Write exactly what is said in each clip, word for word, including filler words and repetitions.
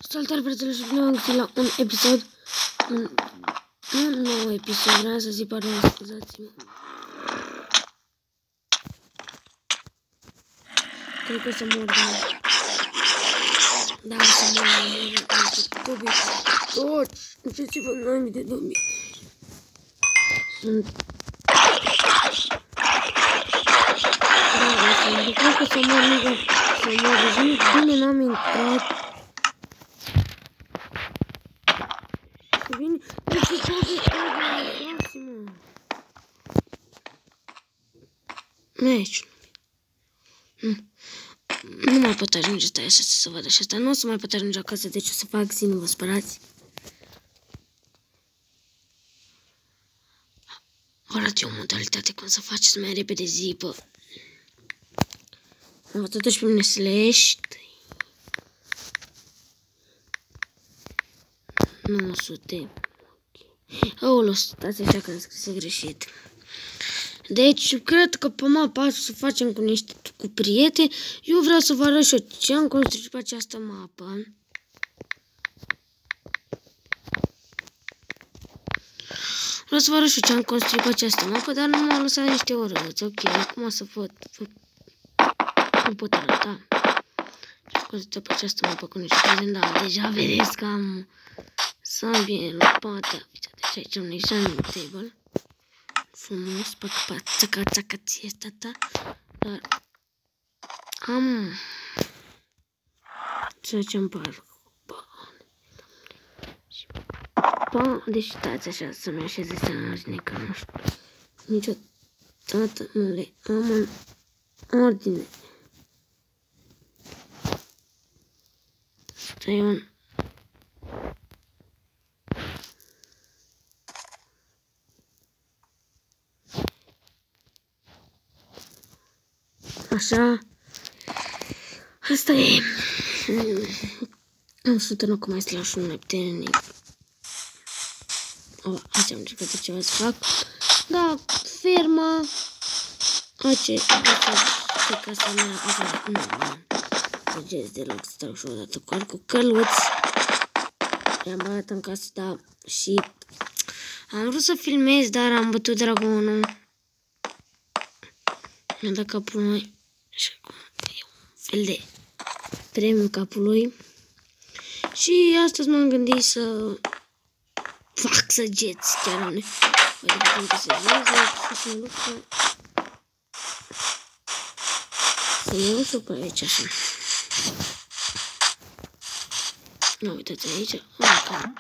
Salutare, frăților, și bine am găsit la un episod, un, un nou episod, vreau să zic, pardon, scuzați-mă. Cred că o să mor, da. Da, o să mor, mor, Tobi, toți, uitați-vă în mii de Tobi. Sunt... Da, da, sunt, cred că o să mor, nu că să mor, deci nici bine n-am intrat. Bine, deci ce Tobi, lasă-mă. Nu e aici. Nu. Nu mai pot ajunge, stai așa să văd așa asta. Nu o să mai pot ajunge acasă, deci o să fac zi, nu vă spărați. Vă arăt eu o modalitate cum să faceți mai repede zi, bă. Am văzut și pe mine slash. nouă sute. Aoleu, stați așa că am scris greșit. Deci, cred că pe mapa asta să facem cu niște cu prieteni. Eu vreau să vă arăt și eu ce am construit pe această mapă. Vreau să vă arăt și eu ce am construit pe această mapă, dar nu m-au lăsat niște orăți. Ok, acum să văd. Nu pot arăta. Am construit pe această mapă cu niște prieteni, da, deja vedeți că am să am bine lopata. Deci aici am un examen table. Frumos, păcat, țaca, țaca, ție, tata, dar am ceea ce îmi par bani. Deci stați așa să-mi așeze să nu ordine, că nu știu, niciodată nu le am în ordine. Stai un... Așa, asta e. Am sunt în loc mai slash un neptenic. Oh, așa am încercat de ceva să fac. Da, ferma. Ace, asta e casa mea. Așa, nu, nu. Săgeți deloc, stau și odată cu ar cu căluți. I-am băgat în casă, da, și am vrut să filmez, dar am bătut dragonul. Mi-a dat capul lui. Și acum e un fel de premiu capul lui. Și astăzi m-am gândit să fac săgeți. Chiar am ne... Văd cum că săgeți. Să mă duc să... Să mă duc să pe aici așa. Nu, uitați aici. Uite.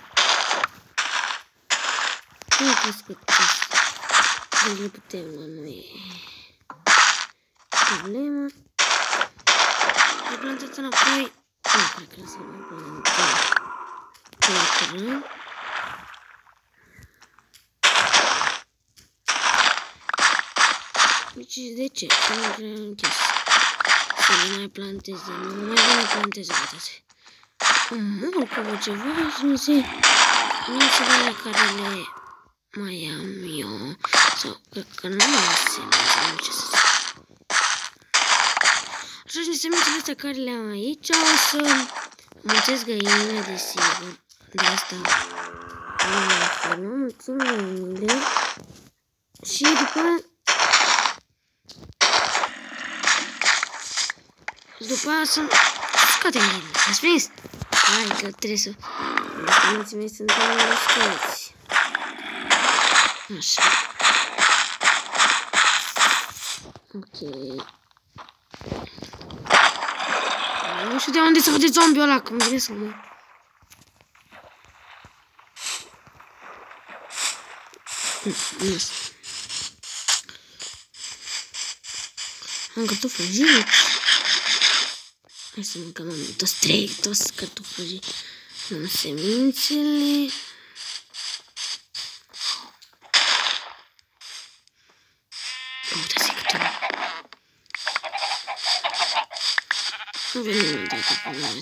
Nu a crescut. Deci le putem, nu e... problema. E plantat înapoi. Nu cred că să mă plantat. Plantat. Deci de ce? Să nu prea închis. Să nu mai planteze. Nu mai bine planteze. Uitați. Mult cu ceva și nu se... Nu se vede care le mai am eu. Sau cred că nu mai se. Nu ce să zic. Așa și semințele astea care le am aici, o să mulțesc găinile, desigur. De asta nu mai formă, mulțim găinile. Și după după aia să scoatem găinile. Ați prins? Hai că trebuie să... Mulțimii mei sunt înăscuți. Așa. Ok. Nu știu de unde să vede zombiul ăla, că îmi vine să mă... Am cartofuri. Hai să mâncăm am toți trei, toți cartofuri. Am semințele. Uitați cât un... Nu vine nimeni de atât pe mine.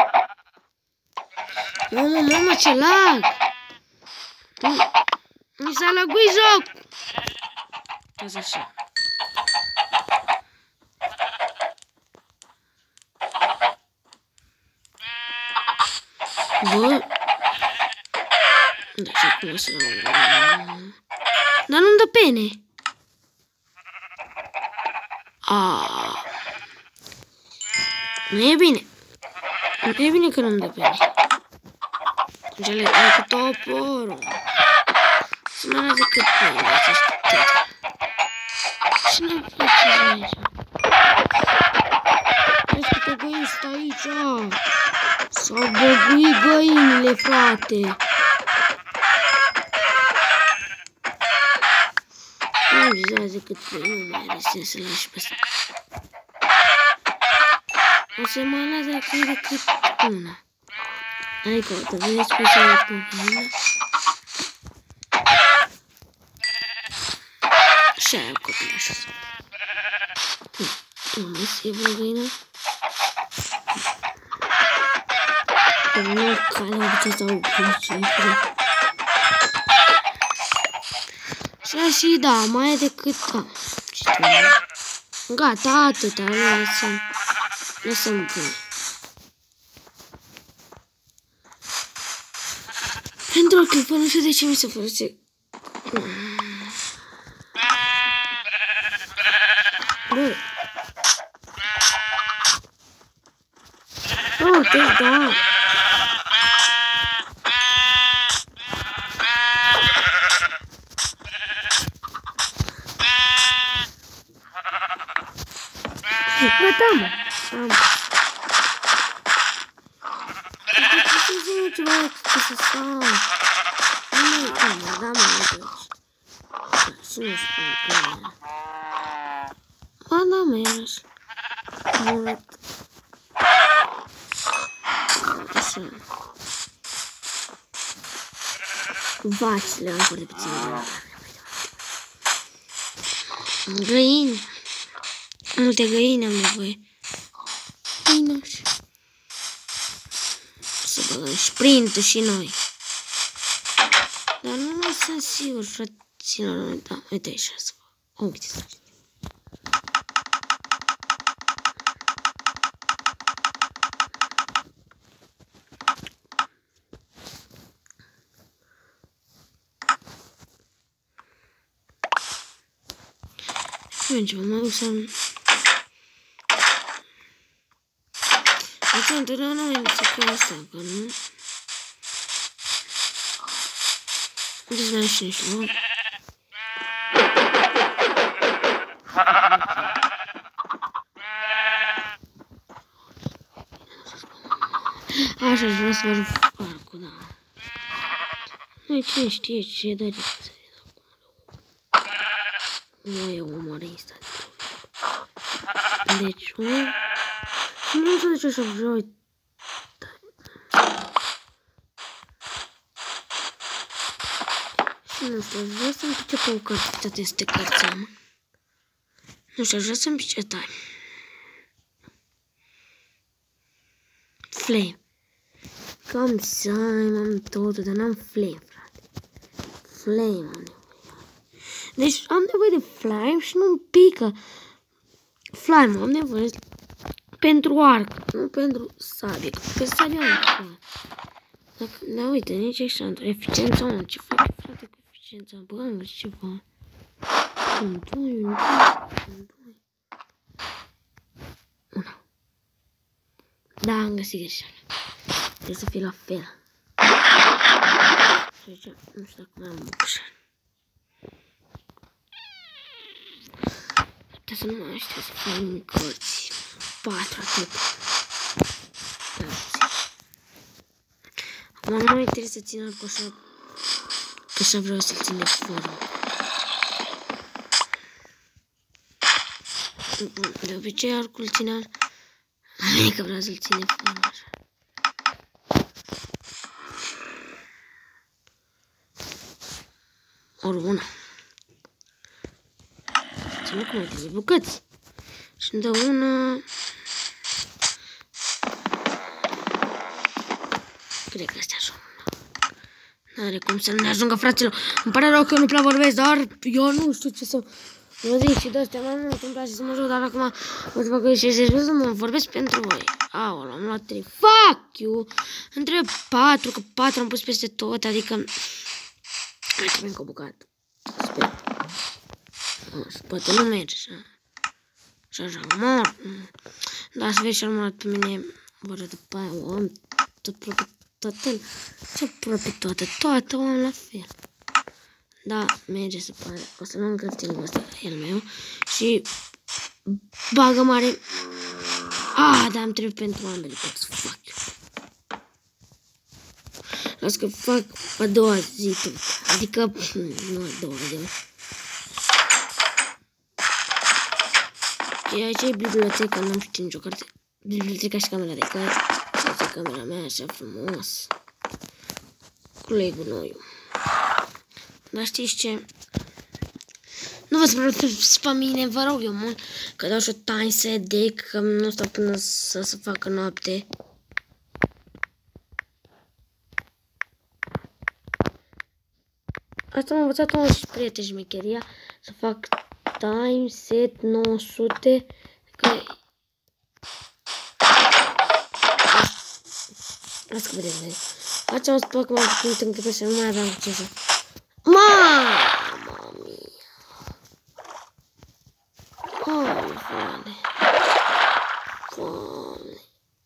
Mamă, mamă, ce lag! Nu Mi s-a lăguit joc! Azi așa. Bă! Da, și acum o să... Dar nu-mi dă pene! Aaaa... Nu e bine! Nu e bine că nu-mi dă pene. Ce le dai cu toporul. Să mă arăt cât pene acești tăți. Și nu-mi place aici. Vezi câte găini stă aici. S-au băguit găinile, frate. Nu vizează cât pene, nu mai are sens să lași pe asta. O să mă las acolo decât una. Adică, o să vedeți cum să le pun pe mine. Și aia copilașul ăsta. Nu mai se vreo găină. Dar nu calea obicei sau obicei. Și și da, mai e decât... A, ce trebuie? Gata, atâta, lăsăm. Lăsăm pune. Pentru o clipă, nu știu de ce mi se folosește. Bă. Oh, deci da. Gata, mă. Am. Ce să zic, ce mai ce să stau? Nu, da, mă, da, mă, nu știu. Și nu spun că e. Ba, da, mă, iarăși. Mult. Așa. Vacile, am foarte puțin. Găini. Multe găini am nevoie. Găinași. Să băgăm sprintul și noi. Dar nu mai sunt sigur, fraților. Da, uite așa să fac. Uite să fac. Mergem, mă duc să-mi... Deci, întotdeauna mai se că asta, că nu... Deci, mai și niște, mă. Așa, aș vrea să văd parcul, da. Nu, cine știe ce dă de să nu e umorist. Deci, nu... Nu știu de ce să vreau uita. Și nu știu, aș vrea să-mi pice pe o carte toate aceste cărți am. Nu știu, aș vrea să-mi pice tare. Flame. Cam slime, am totul, dar n-am flame, frate. Flame am nevoie. Deci am nevoie de flame și nu-mi pică. Flame am nevoie pentru arc, nu pentru sabie. Că sabia nu. Dacă, da, uite, nici așa, eficiența unu. Ce faci, frate, cu eficiența? Bă, am găsit ceva. Un, doi, un, doi, un, doi. Una. Da, am găsit greșeală. Trebuie să fie la fel. Și aici, nu știu dacă mai am ușa. Trebuie să nu mai știu să facem cărți. Patru atât. Acum nu mai trebuie să țin arcul așa. Că așa vreau să țin de formă. De obicei arcul ține. Adică vreau să-l țin de formă așa. Ori una. Ține cum uite, de bucăți. Și-mi dă una... Cred că astea sunt una. Are cum să nu ne ajungă, fraților. Îmi pare rău că eu nu prea vorbesc, dar eu nu știu ce să vă zic și de-astea mai mult îmi place să mă joc, dar acum o să fac și să mă vorbesc pentru voi. Aoleu, am luat trei. Fuck you! Între patru, că patru am pus peste tot, adică... Hai să vin cu o bucată. Sper. Poate nu merge așa. Și așa, mor. Da, să vezi ce am luat pe mine. Bără după aia, o am tot aproape toată. Ce aproape toată? Toată o am la fel. Da, merge să pare. O să luăm craftingul ăsta, el meu. Și bagă mare. Ah, dar am trebuit pentru ambele părți. Fuck you. Las că fac a doua zi tot. Adică, nu a doua zi. E aici e biblioteca, n-am știut nicio carte. Biblioteca și camera de cărți. Asta e camera mea, așa frumos. Colegul noi. Dar știți ce? Nu vă sperați pe mine, vă rog eu mult, că dau și o time set de că nu stau până să se facă noapte. Asta m-a învățat unul și prieteni șmecheria, să fac time set nouă sute, că... Asta că vedeți, vedeți. Asta am spus că m-am făcut în clipă și nu mai aveam ce să... Mama mia! Doamne, Doamne! Doamne!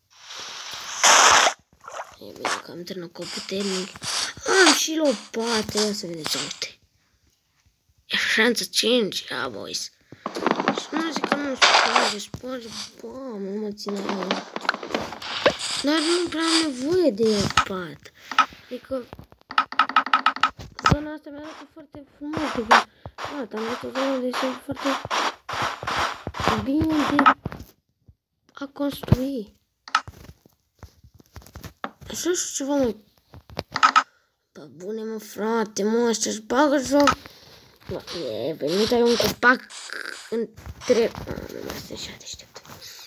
E bine că am terminat cu o puternic. Am și lopată, ia să vedeți, uite. E șanță cinci, ia, boys. Și nu zic că nu sparge, sparge, bă, mă, mă ține aia. Dar nu prea am nevoie de el, pat. Adică... Zona asta mi-arată foarte frumos, că... Gata, am luat o zonă de sunt foarte... bine de... a construi. Așa și ceva, mă... Bă, bune, mă, frate, mă, ăștia-și bagă joc. Bă, e venit, ai un copac între... A, nu mai sunt așa deștept.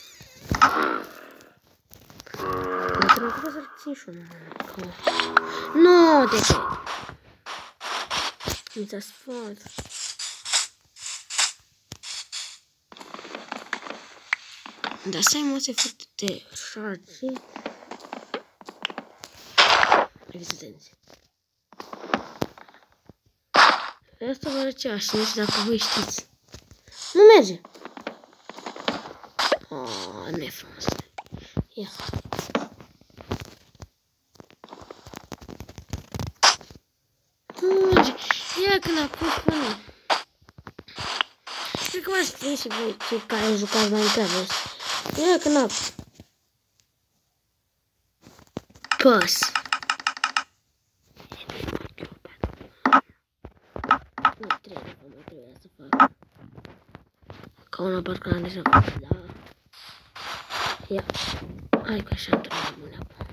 Mă trebuie să-l țin și unul. Nu, de ce? Mi s-a spart. Dar să ai masă foarte de șarge. Rezistențe. Asta vă arăt ceva și nu știu dacă voi știți. Nu merge. Aaaa, nu e frumos. Ia. Nu merge. Ia când a pus până. Cred că v-ați prins și voi cei care jucați Minecraft. Ia când a pus. Nu trebuie, nu mai trebuie să fac. Ca una parcă n-am de să fac, da. Ia. Hai că așa într-o bune acum.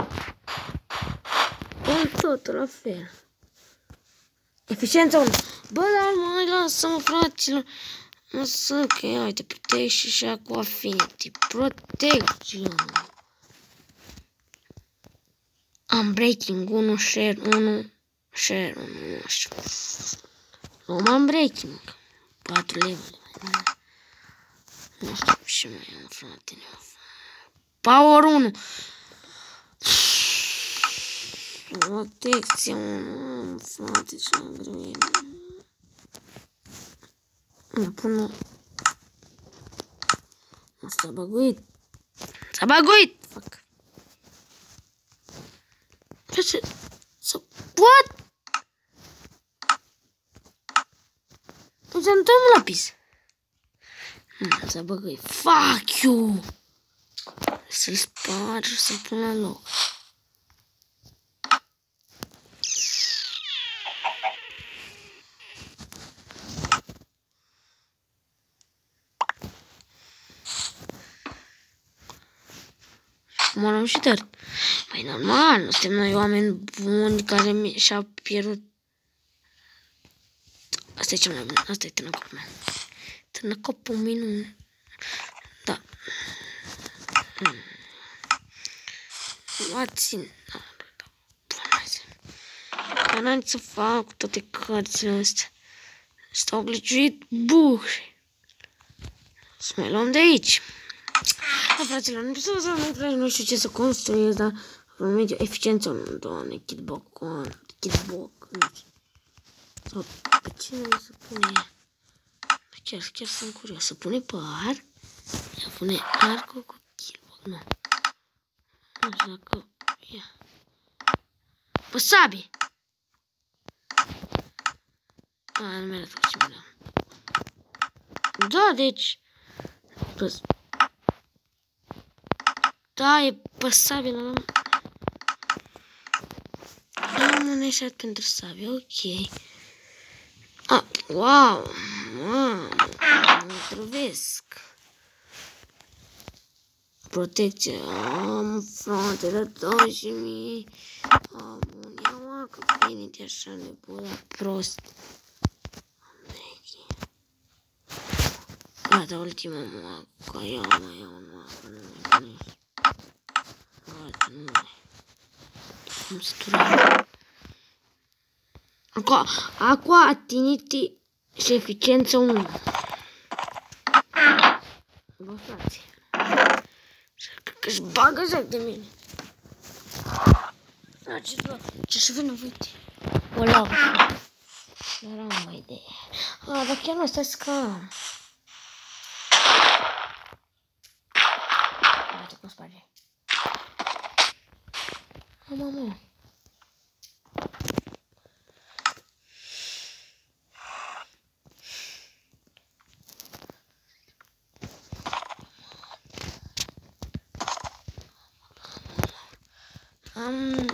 Am totul la fel. Eficiența unu. Bă, dar mai lasă-mă, fraților. Mă să, că ia, uite, protection și acum affinity. Protection. Unbreaking unu, share unu, share unu, nu știu. Luăm unbreaking. patru level. Nu știu ce mai am, frate. Power unu. Protecție unu. Frate, ce greu e. Mă pun... S-a băguit. S-a băguit! Fuck. Ce? Să... What? Nu se întâmplă lapis. S-a băguit. Fuck you! Să-l sparg și să-l pun la loc. Mă luăm și tăr. Păi normal, nu suntem noi oameni buni care și-au pierdut. Asta e cel mai bun, asta e târnăcopul meu. Târnăcopul minun. Da. Luați-n. Dar n-am să fac cu toate cărțile astea. Stau gliciuit buși. Să mai luăm de aici. Da, fraților, nu știu, nu, nu știu ce să construiesc, dar vom merge eficiență, nu, doamne, kitbox, kitbox, nu știu. Sau pe cine să pune? Chiar, chiar sunt curios. Să pune pe ar? Să pune arcul cu kitbox, nu. Nu știu dacă... Ia. Pe sabie! A, nu mi-a dat ce mi-a. Da, deci... Da, e pe sabie, l-am... Am un eșat pentru sabie, ok. Ah, wow! Mamă, mă trăvesc. Protecție, am frate de douăzeci mii. Am un ia că vine de așa nebună prost. Gata, ultima mă, că iau, mă iau, mă, că nu mai pune. Gata, nu mai. Cum să turăm. Acum, acum atiniti și eficiență unu. Bă, frate. Că-și bagă zac de mine. A, ce doar, ce și vină, uite. O lau. Era o idee. A, dar chiar nu stai scam. Uite cum sparge. A, mamă. Am...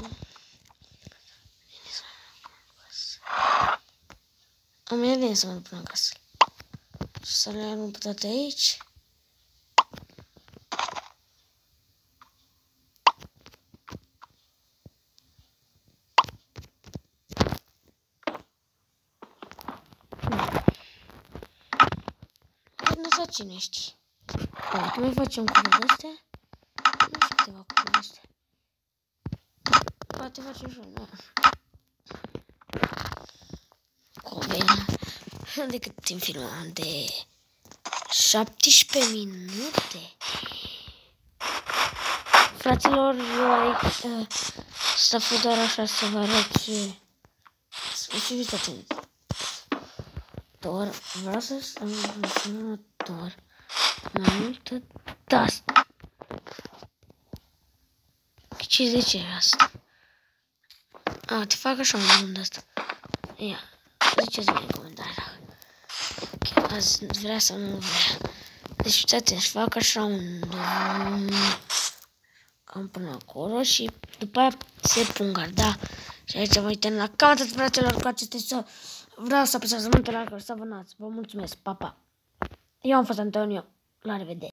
Am idee să mă pun în casă. Să le arunc pe toate aici. Nu să cine știi. Dacă mai facem curul de-astea, nu știu câteva curul de-astea. Poate facem și unul. Covena. De cât timp filmăm? De șaptesprezece minute. Fraților, like, să fiu doar așa să vă arăt ce... Să fiți atenți. Doar vreau să am doar mai multă de-asta. Ce zice asta? A, te fac așa un nume de asta. Ia, ziceți-mi în comentarii. Ok, azi vrea sau nu vrea. Deci, uitați, își fac așa un drum. Cam până acolo și după aia se pun garda. Și aici vă uităm la cam atât, fratelor, cu aceste să vreau să apăsați mântul la care să vă nați. Vă mulțumesc, pa, pa. Eu am fost Antonio, la revedere.